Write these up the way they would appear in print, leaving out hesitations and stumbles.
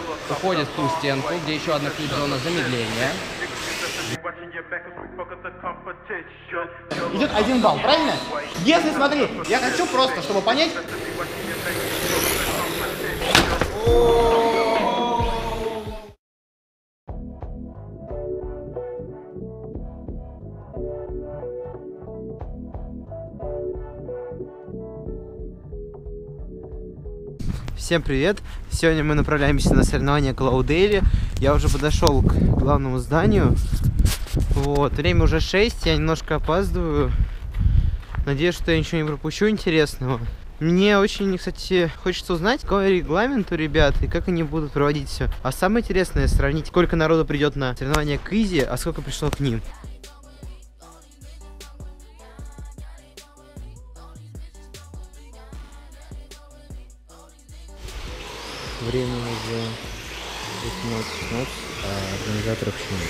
уходит в ту стенку, где еще одна клип-зона замедления. Идет 1 балл, правильно? Если, смотри, я хочу просто, чтобы понять... Всем привет! Сегодня мы направляемся на соревнования Клаудели. Я уже подошел к главному зданию. Вот, время уже 6, я немножко опаздываю. Надеюсь, что я ничего не пропущу интересного. Мне очень, кстати, хочется узнать, какой регламент у ребят и как они будут проводить все. А самое интересное сравнить, сколько народу придет на соревнования к Изи, а сколько пришло к ним. Время уже 18:16, а организаторов еще нет.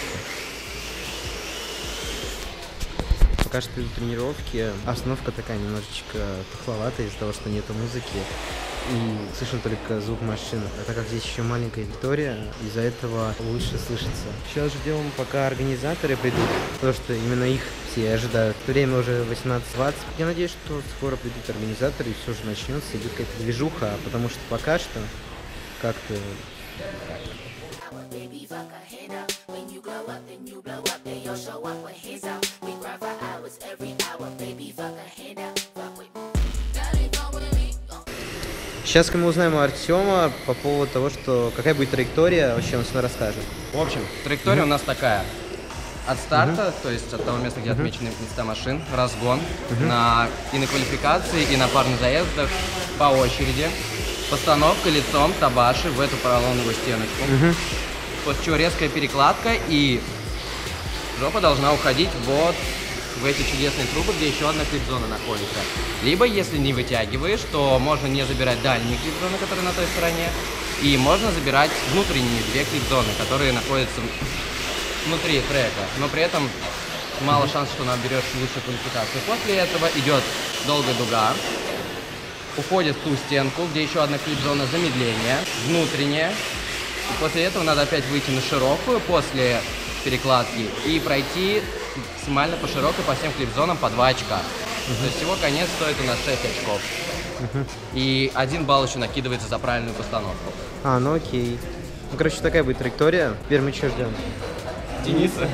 Пока что идут тренировки. Обстановка такая немножечко тухловатая из-за того, что нету музыки. И слышно только звук машин. А так как здесь еще маленькая аудитория, из-за этого лучше слышится. Сейчас ждем, пока организаторы придут, потому что именно их все ожидают. Время уже 18:20. Я надеюсь, что скоро придут организаторы и все же начнется, идет какая-то движуха, потому что пока что как-то... Сейчас мы узнаем у Артема по поводу того, что какая будет траектория, вообще он все расскажет. В общем, траектория у нас такая. От старта, то есть от того места, где отмечены места машин, разгон, и на квалификации, и на парных заездах по очереди. Постановка лицом Табаши в эту поролоновую стеночку. После чего резкая перекладка, и жопа должна уходить вот в эти чудесные трубы, где еще одна клип-зона находится. Либо, если не вытягиваешь, то можно не забирать дальние клип-зоны, которые на той стороне, и можно забирать внутренние две клип-зоны, которые находятся внутри трека, но при этом мало шансов, что наберешь лучшую квалификацию. После этого идет долгая дуга, уходит в ту стенку, где еще одна клип-зона замедления, внутренняя. И после этого надо опять выйти на широкую после перекладки и пройти максимально по широкой по всем клип-зонам по 2 очка. То есть всего конец стоит у нас 6 очков. И 1 балл еще накидывается за правильную постановку. Ну окей. Ну, короче, такая будет траектория. Теперь мы что ждем? Дениса.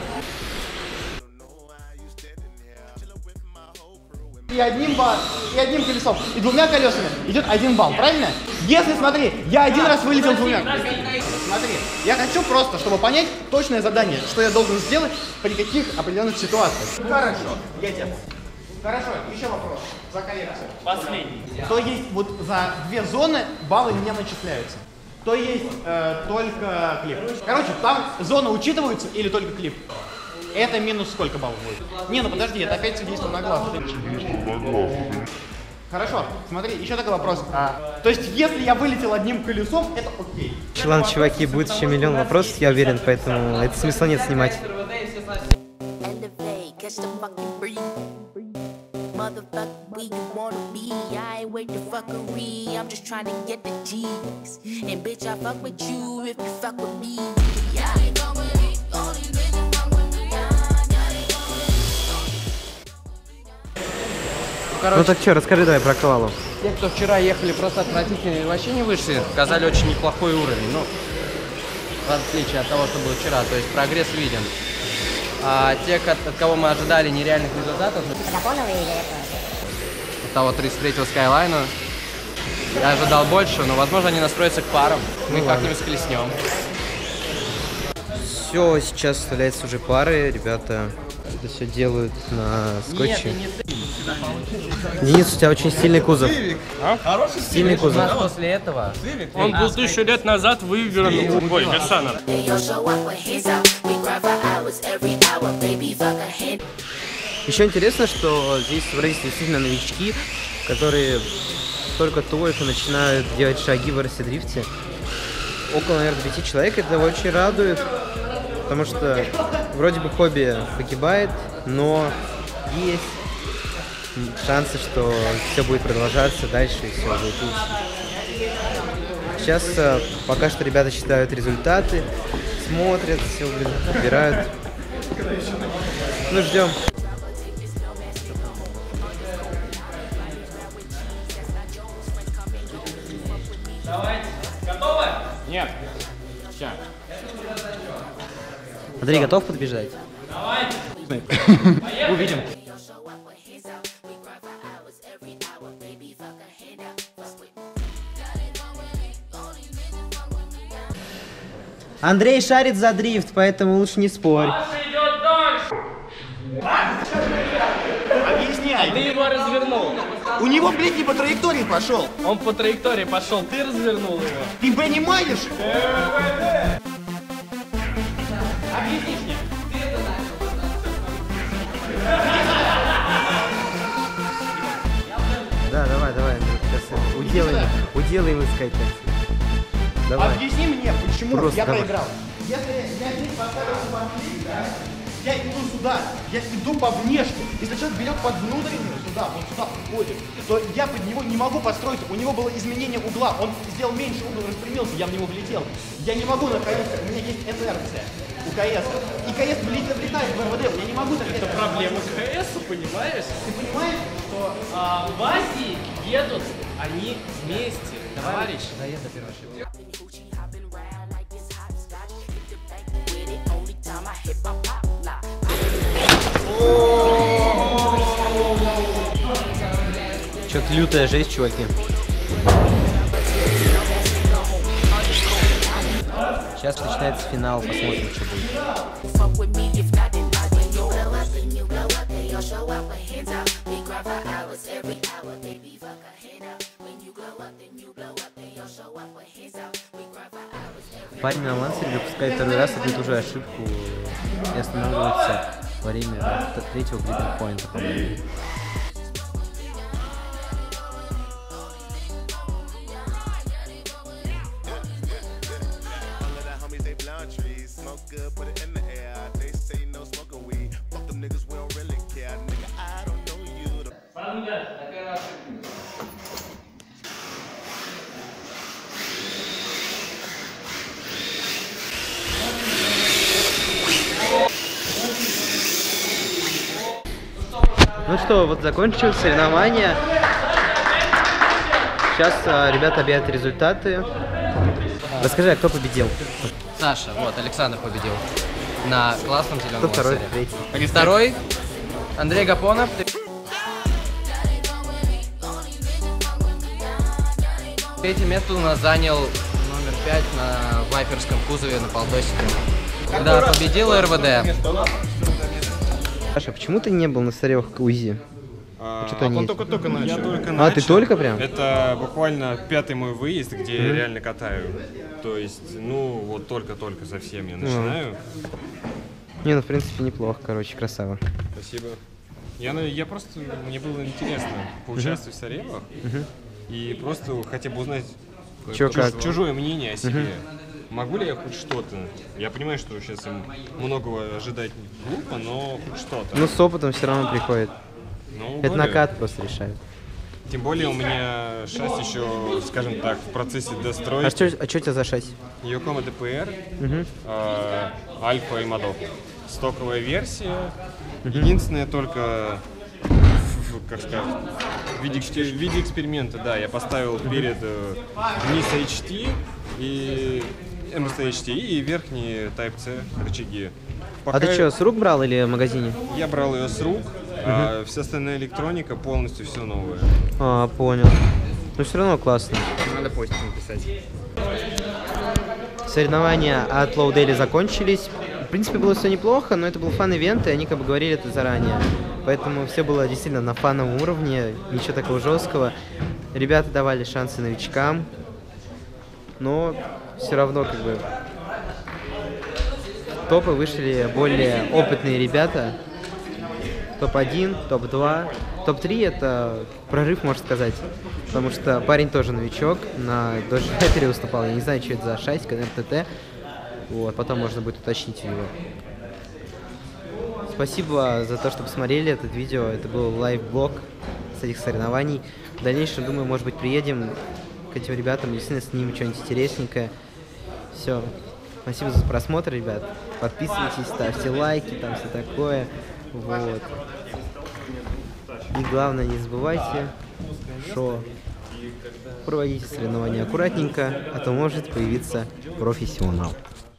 И одним колесом, и 2 колесами идет 1 балл, правильно? Если, смотри, я 1 раз вылетел 2. Смотри, я хочу просто, чтобы понять точное задание, что я должен сделать при каких определенных ситуациях. Хорошо, едем. Хорошо, еще вопрос за коллекцию. Последний. То есть вот за 2 зоны баллы не начисляются. То есть только клип. Короче, там зона учитывается или только клип? Это минус сколько баллов будет? Не, ну подожди, это опять все действие на глаз. Хорошо, смотри, еще такой вопрос. То есть, если я вылетел одним колесом, это окей. Ладно, чуваки, будет еще миллион вопросов, я уверен, поэтому это смысла нет снимать. Короче, Ну так что, расскажи давай про Квалу. те, кто вчера ехали просто отвратительно и вообще не вышли, показали очень неплохой уровень. Ну, в отличие от того, что было вчера. То есть прогресс виден. А те, от кого мы ожидали нереальных результатов, от того 33-го Скайлайна, я ожидал больше, но, возможно, они настроятся к парам. Мы как-нибудь схлестнем. Все, сейчас вставляются уже пары, ребята это все делают на скотче. Денис, у тебя очень стильный кузов. Стильный кузов. У нас после этого Он был 1000 лет назад выигран Ой, Версана. Еще интересно, что здесь собрались действительно новички, которые только-только начинают делать шаги в RC-дрифте. Около, наверное, 5 человек, это очень радует, потому что вроде бы хобби погибает, но есть шансы, что все будет продолжаться дальше и все будет лучше. Сейчас пока что ребята считают результаты, смотрят, все, выбирают. Ну, ждем. Давайте. Готовы? Нет. Сейчас. Андрей, готов подбежать? Давайте. Увидим. Андрей шарит за дрифт, поэтому лучше не спорь. Паша идет дальше. Объясняй. Ты его развернул. У него, блядь, не по траектории пошел. Он по траектории пошел, ты развернул его. Ты понимаешь? Объяснишь мне? Да, давай, Андрей, сейчас уделаем искать. Давай. Объясни мне, почему Просто я давай. проиграл. Если я здесь поставил конфликт, да, я иду сюда, я иду по внешке. Если человек берет под внутреннюю сюда, он сюда входит, то я под него не могу построиться. У него было изменение угла, он сделал меньше угол, распрямился, я в него влетел. Я не могу находиться, у меня есть инерция у КС. И КС влетает в РВД, я не могу так. Это проблема КС, понимаешь? Ты понимаешь, что В Азии едут они вместе, товарищ. Заезда первая ошибка. Что-то лютая жесть, чуваки. Сейчас начинается финал, посмотрим, что будет. Парень на лансере допускает второй раз одну и ту же ошибку и останавливается во время третьего гриппинг-поинта, по-моему. Ну что, вот закончилось соревнование. Сейчас ребята объявят результаты. Расскажи, а кто победил? Саша, вот, Александр победил на классном зеленом Кто второй, лансере. третий? Второй Андрей Гапонов. Третье место у нас занял номер 5 на вайперском кузове на полтосике. Да, победил РВД. Саша, почему ты не был на соревах УЗИ? Что-то Он не... только начал. Я только А, ты только прям? Это буквально 5-й мой выезд, где я реально катаю. То есть, ну, вот только-только совсем я начинаю. Не, ну в принципе неплохо, короче, красава. Спасибо. Я просто, мне было интересно поучаствовать в соревах и просто хотя бы узнать Чё, как? чужое мнение о себе. Могу ли я хоть что-то? Я понимаю, что сейчас им многого ожидать глупо, но хоть что-то. Ну с опытом все равно приходит. Ну, Это более- накат просто решает. Тем более у меня шасси еще, скажем так, в процессе достройки. А что у тебя за шасси? Йокома ДПР, Альфа и Мадок. Стоковая версия. Единственное только, как сказать, в виде эксперимента, да, я поставил перед низ HT и MST HT и верхние Type-C рычаги. А ты что, с рук брал или в магазине? Я брал ее с рук, а вся остальная электроника полностью все новое. А, понял. Но все равно классно. Надо постик написать. Соревнования от Low Daily закончились. В принципе, было все неплохо, но это был фан-ивент, и они как бы говорили это заранее. Поэтому все было действительно на фановом уровне, ничего такого жесткого. Ребята давали шансы новичкам, но все равно как бы в топы вышли более опытные ребята. Топ-1, топ-2. Топ-3 это прорыв, можно сказать. Потому что парень тоже новичок, на Dodge Viper выступал. Я не знаю, что это за шасик, РТТ. Вот, потом можно будет уточнить у него. Спасибо за то, что посмотрели это видео. Это был лайв-блог с этих соревнований. В дальнейшем, думаю, может быть, приедем к этим ребятам, если с ними что-нибудь интересненькое. Все. Спасибо за просмотр, ребят. Подписывайтесь, ставьте лайки, там все такое. Вот. И главное, не забывайте, что проводите соревнования аккуратненько, а то может появиться профессионал.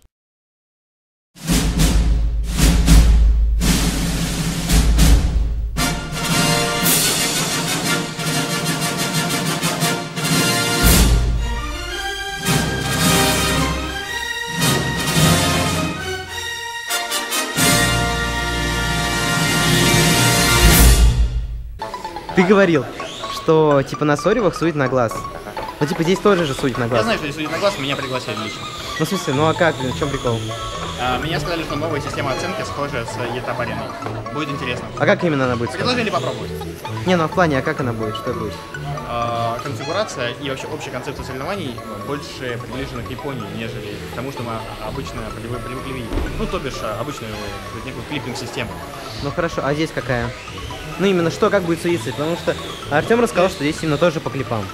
Ты говорил, что типа на Соревах судят на глаз. Ну типа здесь тоже же судят на глаз. Я знаю, что здесь судят на глаз, меня пригласили лично. Ну в смысле, ну а как, блин, в чем прикол? Меня сказали, что новая система оценки схожая с Етап-ареной. Будет интересно. А как именно она будет? Предложили попробовать. Не, ну а в плане, а как она будет, что будет? Конфигурация и вообще общая концепция соревнований больше приближена к Японии, нежели к тому, что мы обычно привыкли видеть. Ну, то бишь, обычную некую клиппинг-систему. Ну хорошо, а здесь какая? Ну именно что, как будет судиться? Потому что Артем рассказал, что здесь именно тоже по клипам.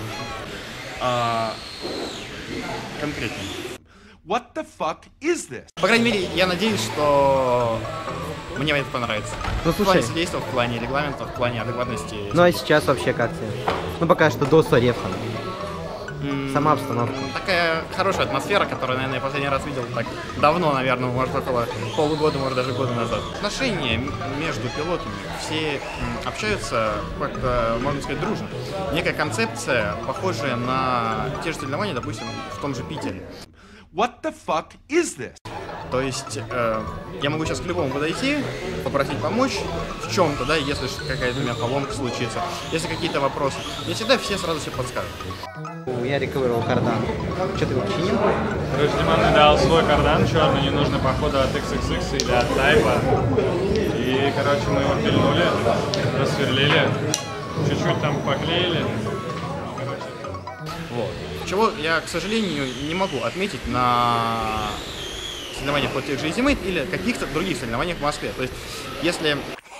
Конкретнее. What the fuck is this? По крайней мере, я надеюсь, что мне это понравится. Ну В плане слушай, содействия, в плане регламента, в плане адекватности. ну а сейчас вообще как тебе? Ну пока что до Сорев там. Сама обстановка. Такая хорошая атмосфера, которую, наверное, я последний раз видел так давно, наверное, может, около полугода, может, даже года назад. Отношения между пилотами, все общаются как-то, можно сказать, дружно. Некая концепция, похожая на те же соревнования, допустим, в том же Питере. What the fuck is this? То есть я могу сейчас к любому подойти, попросить помочь в чем-то, да, если какая-то у меня поломка случится, если какие-то вопросы. И всегда все сразу все подскажут. Я рековерил кардан. Что ты его починил? Короче, Диман мне дал свой кардан черный, не нужно походу от XXX или от Тайпа. И, короче, мы его пильнули, рассверлили, чуть-чуть там поклеили. Вот. Чего я, к сожалению, не могу отметить на соревнованиях по тех же Easy Mate или каких-то других соревнованиях в Москве. То есть, если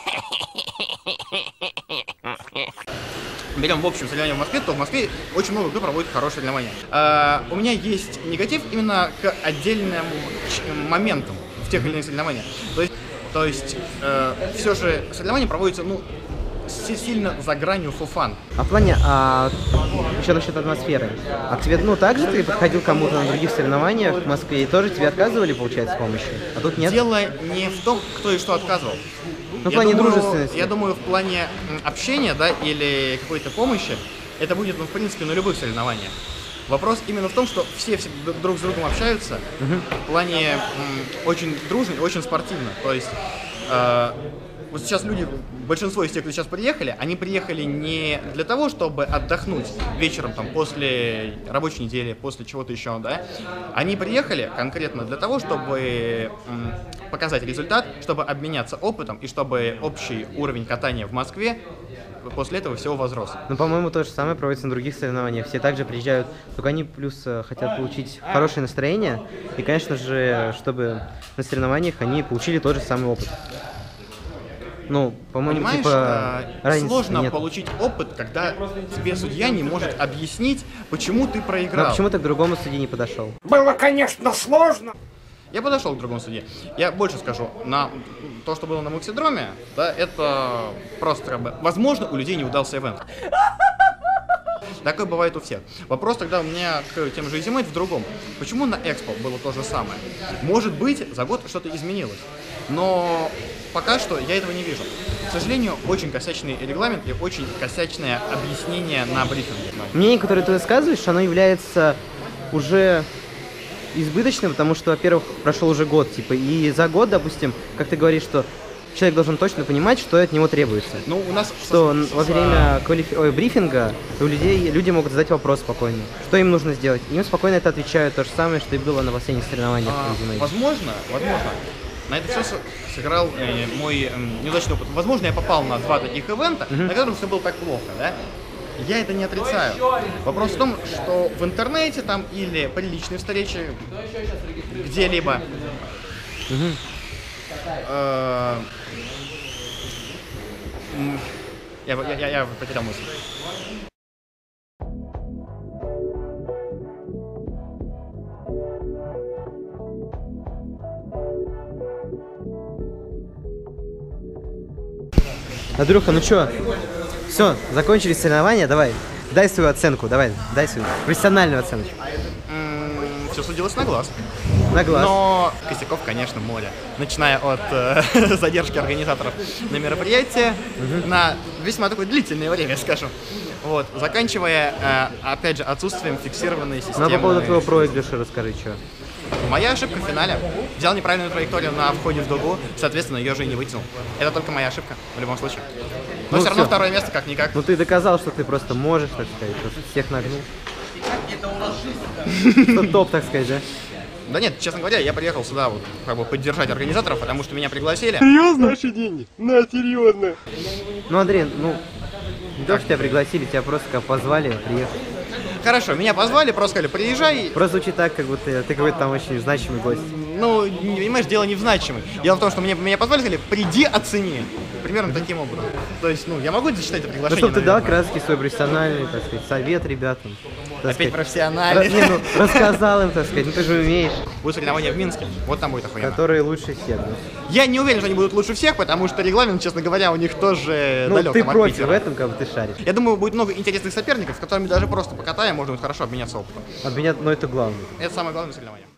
берем в общем соревнования в Москве, то в Москве очень много кто проводит хорошие соревнования. У меня есть негатив именно к отдельным моментам в тех или иных соревнованиях. То есть все же соревнования проводятся, ну, сильно за гранью for fun. А в плане, еще насчет атмосферы. А к тебе, ну, также ты подходил к кому-то на других соревнованиях в Москве, и тоже тебе отказывали, получается, в помощи? А тут нет? Дело не в том, кто и что отказывал. Ну, в плане дружественности. Я думаю, в плане общения, да, или какой-то помощи, это будет, ну, в принципе, на любых соревнованиях. Вопрос именно в том, что все друг с другом общаются, в плане очень дружно и очень спортивно. То есть вот сейчас люди, большинство из тех, кто сейчас приехали, они приехали не для того, чтобы отдохнуть вечером, там, после рабочей недели, после чего-то еще, да. Они приехали конкретно для того, чтобы показать результат, чтобы обменяться опытом и чтобы общий уровень катания в Москве после этого всего возрос. Ну, по-моему, то же самое проводится на других соревнованиях. Все также приезжают, только они плюс хотят получить хорошее настроение. И, конечно же, чтобы на соревнованиях они получили тот же самый опыт. Ну, по-моему, понимаешь, типа, сложно нет. получить опыт, когда тебе судья не может объяснить, почему ты проиграл. Но почему ты к другому судье не подошел? Было, конечно, сложно. Я подошел к другому судье. Я больше скажу, на то, что было на Муксидроме, да, это просто как бы, возможно, у людей не удался ивент. Такое бывает у всех. Вопрос тогда у меня к тем же Easy Mate в другом. Почему на Экспо было то же самое? Может быть, за год что-то изменилось. Но пока что я этого не вижу. К сожалению, очень косячный регламент и очень косячное объяснение на брифинге. Мнение, которое ты высказываешь, оно является уже избыточным, потому что, во-первых, прошел уже год, типа, и за год, допустим, как ты говоришь, что человек должен точно понимать, что от него требуется. Ну, у нас что во время брифинга у людей люди могут задать вопрос спокойно, что им нужно сделать. Им спокойно это отвечают, то же самое, что и было на последних соревнованиях. Возможно. На это все сыграл мой неудачный опыт. Возможно, я попал на 2 таких ивента, на которых все было так плохо, да? Я это не отрицаю. Вопрос в том, что в интернете там или при личной встрече где-либо я потерял мысль. Андрюха, ну чё? Все, закончились соревнования, давай. Дай свою оценку, давай, дай свою профессиональную оценку. Все судилось на глаз. На глаз. Но косяков, конечно, море. Начиная от задержки организаторов на мероприятие на весьма такое длительное время, скажем. Вот, заканчивая, опять же, отсутствием фиксированной системы. Ну, а по поводу твоего проигрыша расскажи, что. Моя ошибка в финале. Взял неправильную траекторию на входе в дугу, соответственно, ее же и не вытянул. Это только моя ошибка, в любом случае. Но Ну, все равно всё. второе место как-никак. Ну ты доказал, что ты просто можешь, так сказать, просто всех нагнул. Что топ, так сказать, да? Да нет, честно говоря, я приехал сюда вот как бы поддержать организаторов, потому что меня пригласили. Ну, Андрей, ну, не то, что тебя пригласили, тебя просто как позвали, приехал. Хорошо, меня позвали, просто сказали, приезжай. Просто звучит так, как будто ты какой-то там очень значимый гость. Ну, не понимаешь, дело не в значимом. Дело в том, что меня позвали, сказали, приди, оцени. Примерно таким образом. То есть, ну, я могу зачитать это Ну, приглашение, чтобы ты дал наверное. краски свой профессиональный, так сказать, совет ребятам. Так Опять сказать, профессиональный. не, ну, рассказал им, так сказать, ну ты же умеешь, Будут соревнования в Минске, вот там будет охуенно. которые лучше всех. Да? Я не уверен, что они будут лучше всех, потому что регламент, честно говоря, у них тоже Ну, далек ты там от против Питера. в этом, как бы ты шаришь. Я думаю, будет много интересных соперников, с которыми даже просто покатаем, можно будет хорошо обменяться опытом. От меня, ну это главное. Это самое главное соревнование.